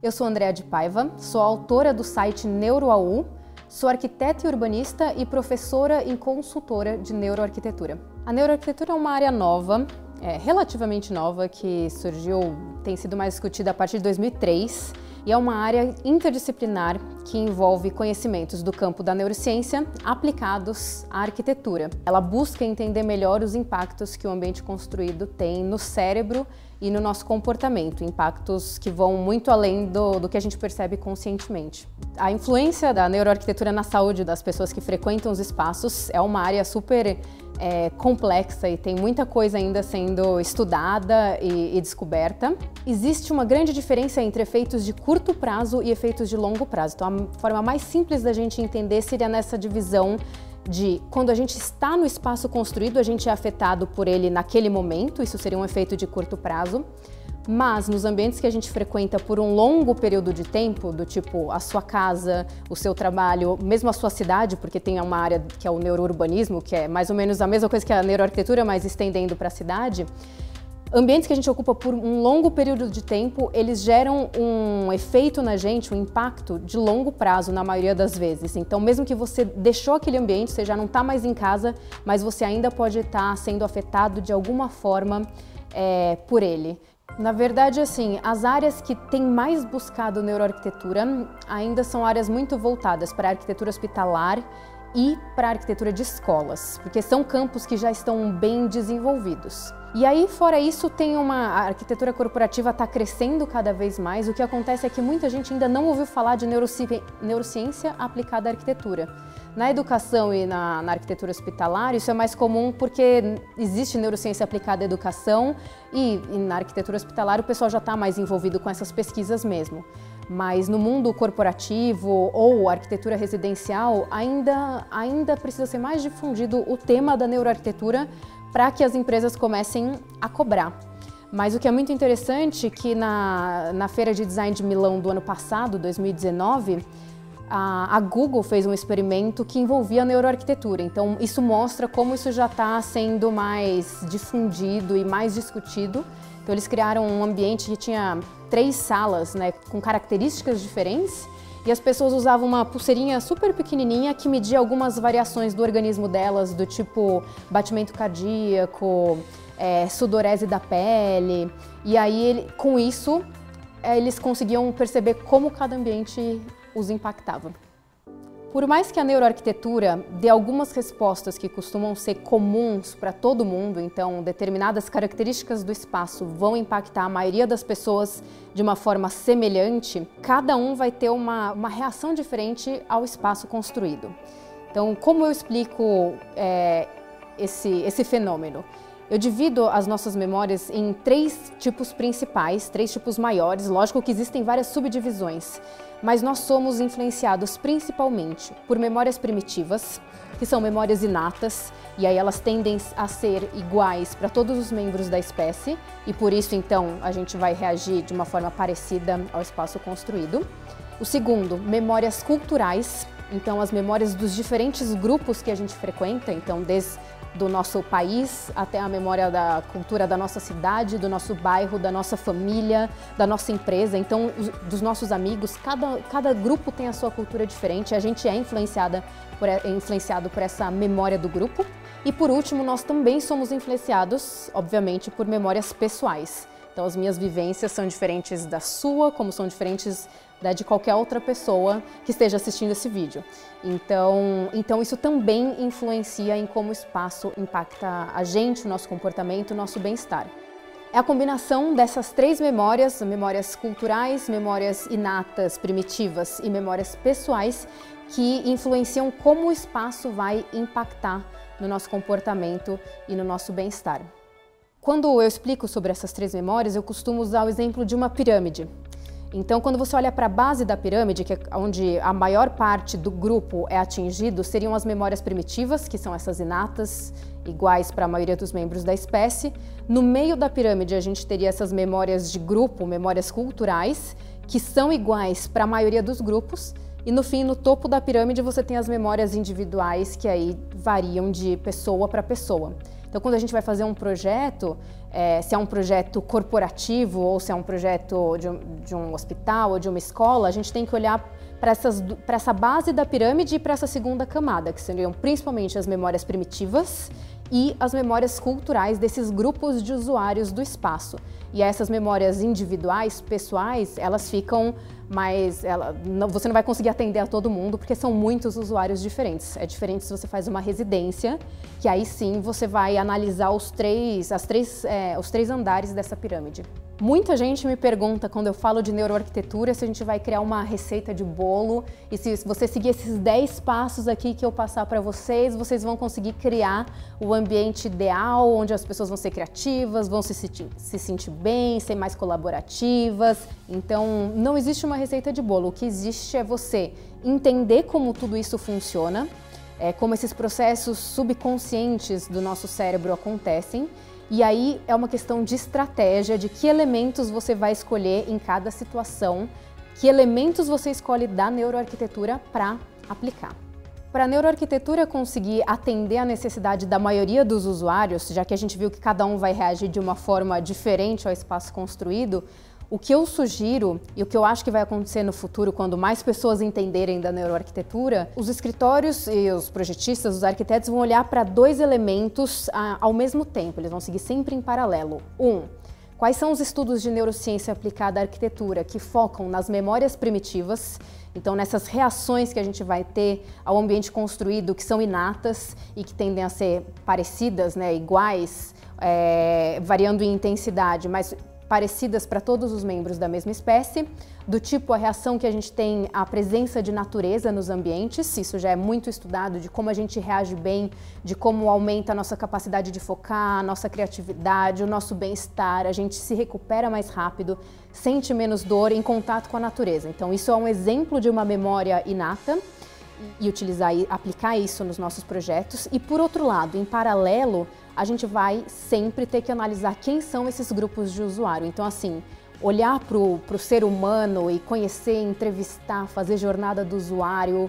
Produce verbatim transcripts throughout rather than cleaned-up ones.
Eu sou Andréa de Paiva, sou autora do site NeuroAU, sou arquiteta e urbanista e professora e consultora de neuroarquitetura. A neuroarquitetura é uma área nova, é, relativamente nova, que surgiu, tem sido mais discutida a partir de dois mil e três, e é uma área interdisciplinar que envolve conhecimentos do campo da neurociência aplicados à arquitetura. Ela busca entender melhor os impactos que o ambiente construído tem no cérebro e no nosso comportamento, impactos que vão muito além do, do que a gente percebe conscientemente. A influência da neuroarquitetura na saúde das pessoas que frequentam os espaços é uma área super é, complexa e tem muita coisa ainda sendo estudada e, e descoberta. Existe uma grande diferença entre efeitos de curto prazo e efeitos de longo prazo. Então, a forma mais simples da gente entender seria nessa divisão de quando a gente está no espaço construído, a gente é afetado por ele naquele momento, isso seria um efeito de curto prazo, mas nos ambientes que a gente frequenta por um longo período de tempo, do tipo a sua casa, o seu trabalho, mesmo a sua cidade, porque tem uma área que é o neurourbanismo, que é mais ou menos a mesma coisa que a neuroarquitetura, mas estendendo para a cidade, ambientes que a gente ocupa por um longo período de tempo, eles geram um efeito na gente, um impacto de longo prazo na maioria das vezes. Então, mesmo que você deixou aquele ambiente, você já não está mais em casa, mas você ainda pode estar sendo afetado de alguma forma é, por ele. Na verdade, assim, as áreas que têm mais buscado neuroarquitetura ainda são áreas muito voltadas para a arquitetura hospitalar e para a arquitetura de escolas, porque são campos que já estão bem desenvolvidos. E aí, fora isso, tem uma a arquitetura corporativa está crescendo cada vez mais. O que acontece é que muita gente ainda não ouviu falar de neuroci neurociência aplicada à arquitetura. Na educação e na, na arquitetura hospitalar, isso é mais comum porque existe neurociência aplicada à educação e, e na arquitetura hospitalar o pessoal já está mais envolvido com essas pesquisas mesmo. Mas no mundo corporativo ou arquitetura residencial, ainda, ainda precisa ser mais difundido o tema da neuroarquitetura para que as empresas comecem a cobrar. Mas o que é muito interessante é que na, na Feira de Design de Milão do ano passado, dois mil e dezenove, a, a Google fez um experimento que envolvia a neuroarquitetura. Então isso mostra como isso já está sendo mais difundido e mais discutido. Então eles criaram um ambiente que tinha três salas, né, com características diferentes, e as pessoas usavam uma pulseirinha super pequenininha que media algumas variações do organismo delas, do tipo batimento cardíaco, é, sudorese da pele, e aí ele, com isso é, eles conseguiam perceber como cada ambiente os impactava. Por mais que a neuroarquitetura dê algumas respostas que costumam ser comuns para todo mundo, então determinadas características do espaço vão impactar a maioria das pessoas de uma forma semelhante, cada um vai ter uma, uma reação diferente ao espaço construído. Então, como eu explico é, esse, esse fenômeno? Eu divido as nossas memórias em três tipos principais, três tipos maiores. Lógico que existem várias subdivisões, mas nós somos influenciados principalmente por memórias primitivas, que são memórias inatas, e aí elas tendem a ser iguais para todos os membros da espécie, e por isso, então, a gente vai reagir de uma forma parecida ao espaço construído. O segundo, memórias culturais, então as memórias dos diferentes grupos que a gente frequenta, então desde do nosso país até a memória da cultura da nossa cidade, do nosso bairro, da nossa família, da nossa empresa, então dos nossos amigos. Cada, cada grupo tem a sua cultura diferente, a gente é influenciada por, é influenciado por essa memória do grupo. E por último, nós também somos influenciados, obviamente, por memórias pessoais. Então as minhas vivências são diferentes da sua, como são diferentes da de qualquer outra pessoa que esteja assistindo esse vídeo. Então, então isso também influencia em como o espaço impacta a gente, o nosso comportamento, o nosso bem-estar. É a combinação dessas três memórias, memórias culturais, memórias inatas, primitivas e memórias pessoais, que influenciam como o espaço vai impactar no nosso comportamento e no nosso bem-estar. Quando eu explico sobre essas três memórias, eu costumo usar o exemplo de uma pirâmide. Então, quando você olha para a base da pirâmide, que é onde a maior parte do grupo é atingido, seriam as memórias primitivas, que são essas inatas, iguais para a maioria dos membros da espécie. No meio da pirâmide, a gente teria essas memórias de grupo, memórias culturais, que são iguais para a maioria dos grupos. E no fim, no topo da pirâmide, você tem as memórias individuais, que aí variam de pessoa para pessoa. Então, quando a gente vai fazer um projeto, é, se é um projeto corporativo ou se é um projeto de um, de um hospital ou de uma escola, a gente tem que olhar para essa base da pirâmide e para essa segunda camada, que seriam principalmente as memórias primitivas e as memórias culturais desses grupos de usuários do espaço. E essas memórias individuais, pessoais, elas ficam mais... Ela, não, você não vai conseguir atender a todo mundo, porque são muitos usuários diferentes. É diferente se você faz uma residência, que aí sim você vai analisar os três, as três, é, os três andares dessa pirâmide. Muita gente me pergunta, quando eu falo de neuroarquitetura, se a gente vai criar uma receita de bolo e se você seguir esses dez passos aqui que eu passar para vocês, vocês vão conseguir criar o ambiente ideal, onde as pessoas vão ser criativas, vão se sentir, se sentir bem, ser mais colaborativas. Então, não existe uma receita de bolo. O que existe é você entender como tudo isso funciona, é, como esses processos subconscientes do nosso cérebro acontecem. E aí é uma questão de estratégia, de que elementos você vai escolher em cada situação, que elementos você escolhe da neuroarquitetura para aplicar. Para a neuroarquitetura conseguir atender a necessidade da maioria dos usuários, já que a gente viu que cada um vai reagir de uma forma diferente ao espaço construído, o que eu sugiro e o que eu acho que vai acontecer no futuro, quando mais pessoas entenderem da neuroarquitetura, os escritórios e os projetistas, os arquitetos vão olhar para dois elementos ah, ao mesmo tempo, eles vão seguir sempre em paralelo. Um, quais são os estudos de neurociência aplicada à arquitetura que focam nas memórias primitivas, então nessas reações que a gente vai ter ao ambiente construído, que são inatas e que tendem a ser parecidas, né, iguais, é, variando em intensidade, mas parecidas para todos os membros da mesma espécie, do tipo a reação que a gente tem à presença de natureza nos ambientes, isso já é muito estudado, de como a gente reage bem, de como aumenta a nossa capacidade de focar, a nossa criatividade, o nosso bem-estar, a gente se recupera mais rápido, sente menos dor em contato com a natureza. Então isso é um exemplo de uma memória inata, e utilizar e aplicar isso nos nossos projetos. E por outro lado, em paralelo, a gente vai sempre ter que analisar quem são esses grupos de usuário. Então assim, olhar para o ser humano e conhecer, entrevistar, fazer jornada do usuário,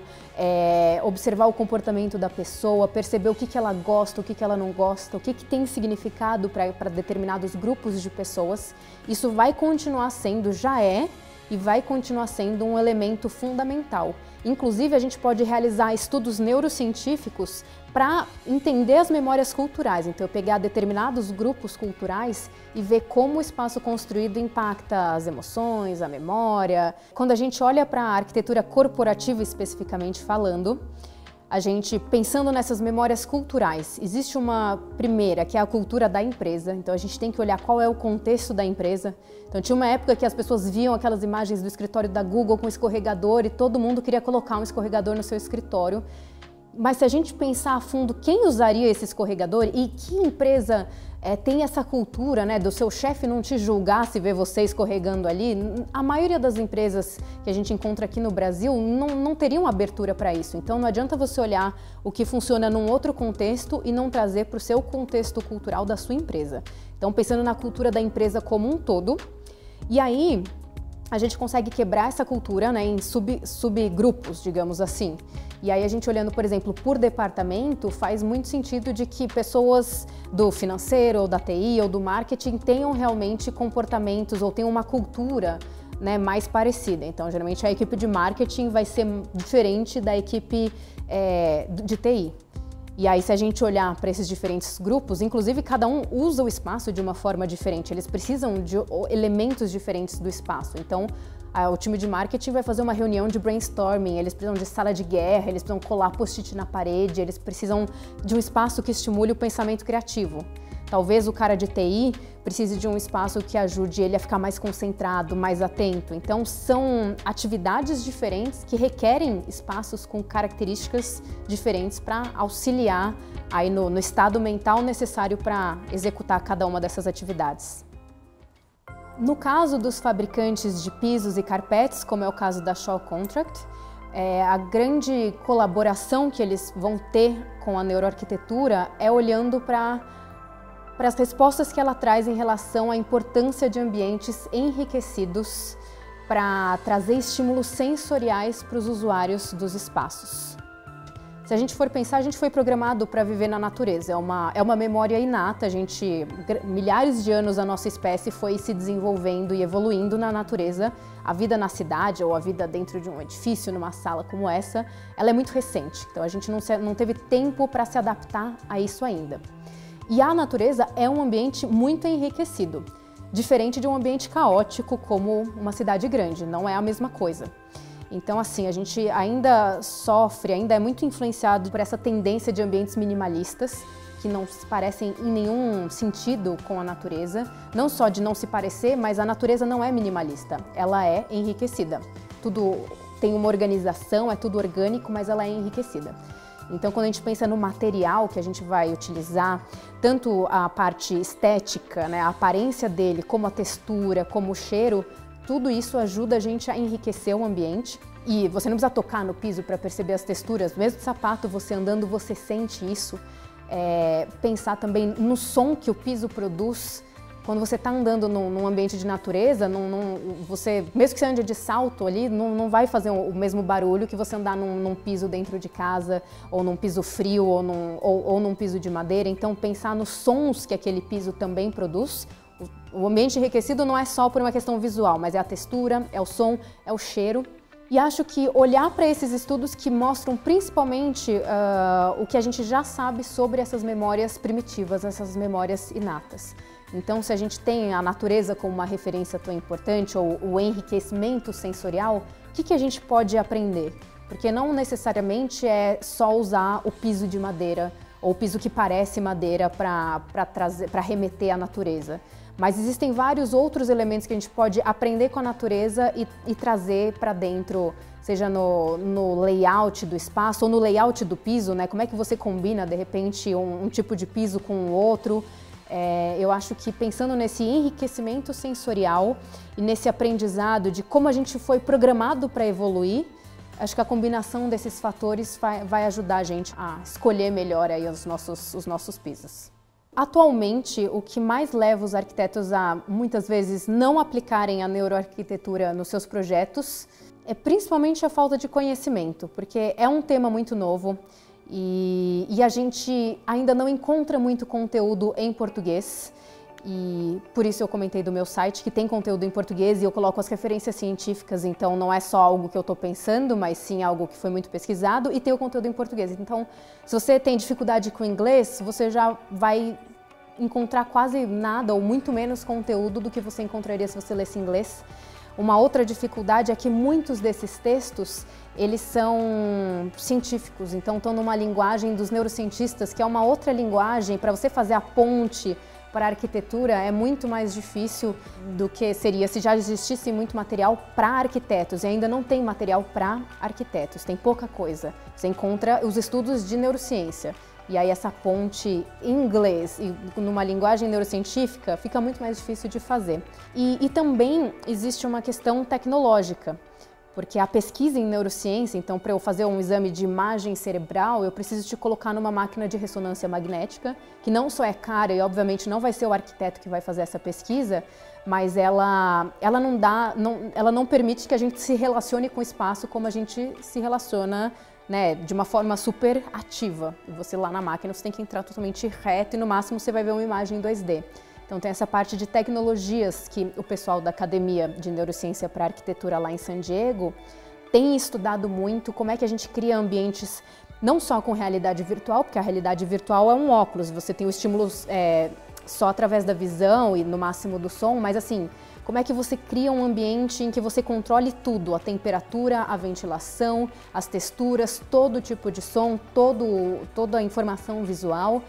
é, observar o comportamento da pessoa, perceber o que, que ela gosta, o que, que ela não gosta, o que, que tem significado para determinados grupos de pessoas, isso vai continuar sendo, já é, e vai continuar sendo um elemento fundamental. Inclusive, a gente pode realizar estudos neurocientíficos para entender as memórias culturais. Então, eu pegar determinados grupos culturais e ver como o espaço construído impacta as emoções, a memória. Quando a gente olha para a arquitetura corporativa especificamente falando, a gente, pensando nessas memórias culturais, existe uma primeira, que é a cultura da empresa. Então a gente tem que olhar qual é o contexto da empresa. Então tinha uma época que as pessoas viam aquelas imagens do escritório da Google com escorregador e todo mundo queria colocar um escorregador no seu escritório. Mas se a gente pensar a fundo quem usaria esse escorregador e que empresa é, tem essa cultura, né, do seu chefe não te julgar se vê você escorregando ali, a maioria das empresas que a gente encontra aqui no Brasil não, não teriam abertura para isso. Então não adianta você olhar o que funciona num outro contexto e não trazer para o seu contexto cultural da sua empresa. Então pensando na cultura da empresa como um todo, e aí a gente consegue quebrar essa cultura, né, em sub, subgrupos, digamos assim. E aí a gente olhando, por exemplo, por departamento, faz muito sentido de que pessoas do financeiro, ou da T I, ou do marketing tenham realmente comportamentos ou tenham uma cultura, né, mais parecida. Então, geralmente a equipe de marketing vai ser diferente da equipe é, de T I. E aí, se a gente olhar para esses diferentes grupos, inclusive cada um usa o espaço de uma forma diferente, eles precisam de elementos diferentes do espaço. Então, a, o time de marketing vai fazer uma reunião de brainstorming, eles precisam de sala de guerra, eles precisam colar post-it na parede, eles precisam de um espaço que estimule o pensamento criativo. Talvez o cara de T I precise de um espaço que ajude ele a ficar mais concentrado, mais atento. Então, são atividades diferentes que requerem espaços com características diferentes para auxiliar aí no, no estado mental necessário para executar cada uma dessas atividades. No caso dos fabricantes de pisos e carpetes, como é o caso da Shaw Contract, é, a grande colaboração que eles vão ter com a neuroarquitetura é olhando para para as respostas que ela traz em relação à importância de ambientes enriquecidos para trazer estímulos sensoriais para os usuários dos espaços. Se a gente for pensar, a gente foi programado para viver na natureza, é uma, é uma memória inata, a gente, milhares de anos a nossa espécie foi se desenvolvendo e evoluindo na natureza. A vida na cidade ou a vida dentro de um edifício, numa sala como essa, ela é muito recente, então a gente não, se, não teve tempo para se adaptar a isso ainda. E a natureza é um ambiente muito enriquecido, diferente de um ambiente caótico como uma cidade grande, não é a mesma coisa. Então, assim, a gente ainda sofre, ainda é muito influenciado por essa tendência de ambientes minimalistas, que não se parecem em nenhum sentido com a natureza. Não só de não se parecer, mas a natureza não é minimalista, ela é enriquecida. Tudo tem uma organização, é tudo orgânico, mas ela é enriquecida. Então, quando a gente pensa no material que a gente vai utilizar, tanto a parte estética, né, a aparência dele, como a textura, como o cheiro, tudo isso ajuda a gente a enriquecer o ambiente. E você não precisa tocar no piso para perceber as texturas, mesmo de sapato, você andando, você sente isso. É, pensar também no som que o piso produz. Quando você está andando num, num ambiente de natureza, num, num, você, mesmo que você ande de salto ali, não, não vai fazer o mesmo barulho que você andar num, num piso dentro de casa, ou num piso frio, ou num, ou, ou num piso de madeira. Então, pensar nos sons que aquele piso também produz. O ambiente enriquecido não é só por uma questão visual, mas é a textura, é o som, é o cheiro. E acho que olhar para esses estudos que mostram principalmente uh, o que a gente já sabe sobre essas memórias primitivas, essas memórias inatas. Então, se a gente tem a natureza como uma referência tão importante, ou o enriquecimento sensorial, o que, que a gente pode aprender? Porque não necessariamente é só usar o piso de madeira, ou o piso que parece madeira para trazer, para remeter à natureza. Mas existem vários outros elementos que a gente pode aprender com a natureza e, e trazer para dentro, seja no, no layout do espaço ou no layout do piso, né? Como é que você combina, de repente, um, um tipo de piso com o outro. É, eu acho que pensando nesse enriquecimento sensorial e nesse aprendizado de como a gente foi programado para evoluir, acho que a combinação desses fatores vai, vai ajudar a gente a escolher melhor aí os nossos, os nossos pisos. Atualmente, o que mais leva os arquitetos a, muitas vezes, não aplicarem a neuroarquitetura nos seus projetos é principalmente a falta de conhecimento, porque é um tema muito novo e, e a gente ainda não encontra muito conteúdo em português. E por isso eu comentei do meu site, que tem conteúdo em português e eu coloco as referências científicas, então não é só algo que eu estou pensando, mas sim algo que foi muito pesquisado e tem o conteúdo em português. Então, se você tem dificuldade com o inglês, você já vai encontrar quase nada ou muito menos conteúdo do que você encontraria se você lesse inglês. Uma outra dificuldade é que muitos desses textos, eles são científicos, então estão numa linguagem dos neurocientistas, que é uma outra linguagem. Para você fazer a ponte para a arquitetura é muito mais difícil do que seria se já existisse muito material para arquitetos, e ainda não tem material para arquitetos, tem pouca coisa. Você encontra os estudos de neurociência, e aí essa ponte em inglês e numa linguagem neurocientífica fica muito mais difícil de fazer. E, e também existe uma questão tecnológica, porque a pesquisa em neurociência, então para eu fazer um exame de imagem cerebral, eu preciso te colocar numa máquina de ressonância magnética, que não só é cara e obviamente não vai ser o arquiteto que vai fazer essa pesquisa, mas ela, ela, não, dá, não, ela não permite que a gente se relacione com o espaço como a gente se relaciona, né, de uma forma super ativa. E você lá na máquina você tem que entrar totalmente reto e no máximo você vai ver uma imagem em dois D. Então tem essa parte de tecnologias que o pessoal da Academia de Neurociência para Arquitetura lá em San Diego tem estudado muito como é que a gente cria ambientes não só com realidade virtual, porque a realidade virtual é um óculos, você tem os estímulos é, só através da visão e no máximo do som, mas assim, como é que você cria um ambiente em que você controle tudo, a temperatura, a ventilação, as texturas, todo tipo de som, todo, toda a informação visual.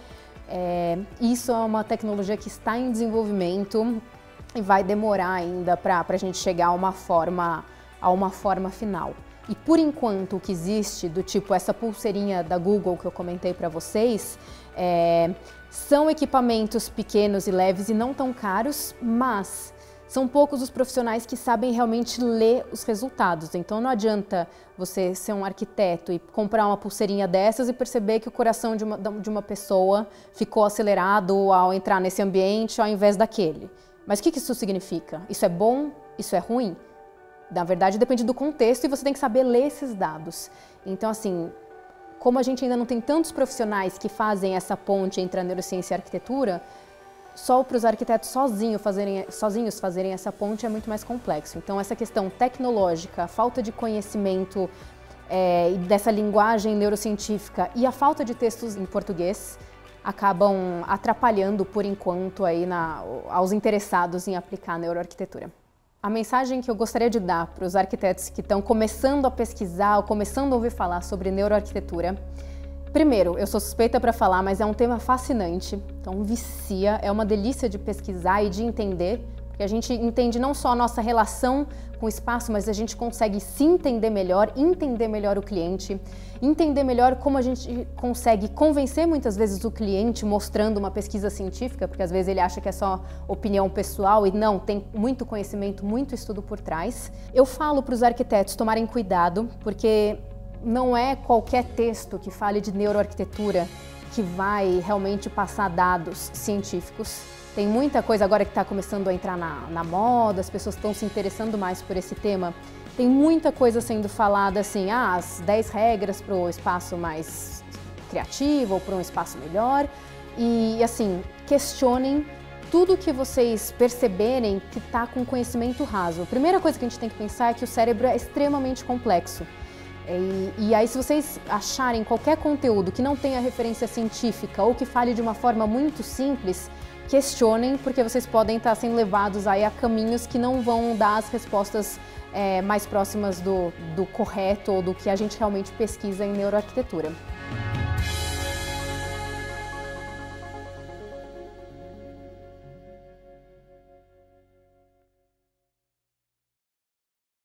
É, isso é uma tecnologia que está em desenvolvimento e vai demorar ainda para a gente chegar a uma forma, a uma forma final. E por enquanto o que existe, do tipo essa pulseirinha da Google que eu comentei para vocês, é, são equipamentos pequenos e leves e não tão caros, mas são poucos os profissionais que sabem realmente ler os resultados. Então não adianta você ser um arquiteto e comprar uma pulseirinha dessas e perceber que o coração de uma, de uma pessoa ficou acelerado ao entrar nesse ambiente ao invés daquele. Mas o que isso significa? Isso é bom? Isso é ruim? Na verdade depende do contexto e você tem que saber ler esses dados. Então assim, como a gente ainda não tem tantos profissionais que fazem essa ponte entre a neurociência e a arquitetura, só para os arquitetos sozinhos fazerem, sozinhos fazerem essa ponte é muito mais complexo. Então, essa questão tecnológica, a falta de conhecimento é, dessa linguagem neurocientífica e a falta de textos em português acabam atrapalhando, por enquanto, aí na, aos interessados em aplicar a neuroarquitetura. A mensagem que eu gostaria de dar para os arquitetos que estão começando a pesquisar ou começando a ouvir falar sobre neuroarquitetura: primeiro, eu sou suspeita para falar, mas é um tema fascinante, então vicia, é uma delícia de pesquisar e de entender, porque a gente entende não só a nossa relação com o espaço, mas a gente consegue se entender melhor, entender melhor o cliente, entender melhor como a gente consegue convencer muitas vezes o cliente mostrando uma pesquisa científica, porque às vezes ele acha que é só opinião pessoal e não, tem muito conhecimento, muito estudo por trás. Eu falo para os arquitetos tomarem cuidado, porque não é qualquer texto que fale de neuroarquitetura que vai realmente passar dados científicos. Tem muita coisa agora que está começando a entrar na, na moda, as pessoas estão se interessando mais por esse tema. Tem muita coisa sendo falada assim, ah, as dez regras para o espaço mais criativo ou para um espaço melhor. E assim, questionem tudo que vocês perceberem que está com conhecimento raso. A primeira coisa que a gente tem que pensar é que o cérebro é extremamente complexo. E, e aí, se vocês acharem qualquer conteúdo que não tenha referência científica ou que fale de uma forma muito simples, questionem, porque vocês podem estar sendo levados aí a caminhos que não vão dar as respostas é, mais próximas do, do correto ou do que a gente realmente pesquisa em neuroarquitetura.